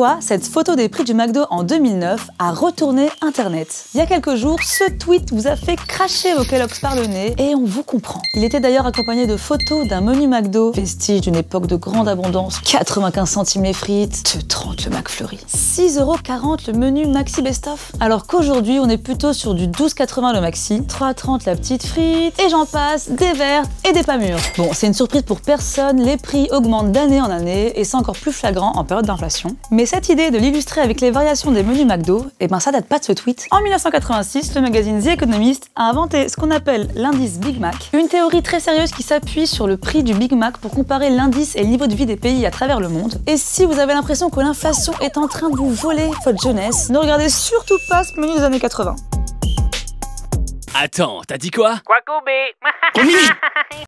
pourquoi cette photo des prix du McDo en 2009 a retourné Internet. Il y a quelques jours, ce tweet vous a fait cracher vos Kellogg's par le nez et on vous comprend. Il était d'ailleurs accompagné de photos d'un menu McDo, vestige d'une époque de grande abondance, 95 centimes les frites, 2,30 le McFlurry, 6,40 € le menu Maxi Best-of. Alors qu'aujourd'hui, on est plutôt sur du 12,80 le Maxi, 3,30 la petite frite, et j'en passe, des vertes et des pas mûrs. Bon, c'est une surprise pour personne, les prix augmentent d'année en année et c'est encore plus flagrant en période d'inflation. Mais cette idée de l'illustrer avec les variations des menus McDo, eh ben ça date pas de ce tweet. En 1986, le magazine The Economist a inventé ce qu'on appelle l'indice Big Mac, une théorie très sérieuse qui s'appuie sur le prix du Big Mac pour comparer l'indice et le niveau de vie des pays à travers le monde. Et si vous avez l'impression que l'inflation est en train de vous voler votre jeunesse, ne regardez surtout pas ce menu des années 80. Attends, t'as dit quoi? Quoi, Kobe?